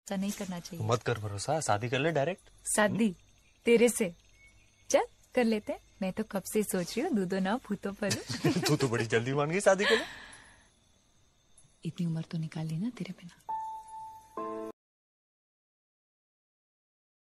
ऐसा नहीं करना चाहिए। मत कर भरोसा, शादी कर ले डायरेक्ट। शादी तेरे से? चल कर लेते। मैं तो कब से सोच रही हूँ दूधो ना फूतो पर। तू तो बड़ी जल्दी मान गई शादी के लिए। इतनी उम्र तो निकाल ली ना तेरे बिना।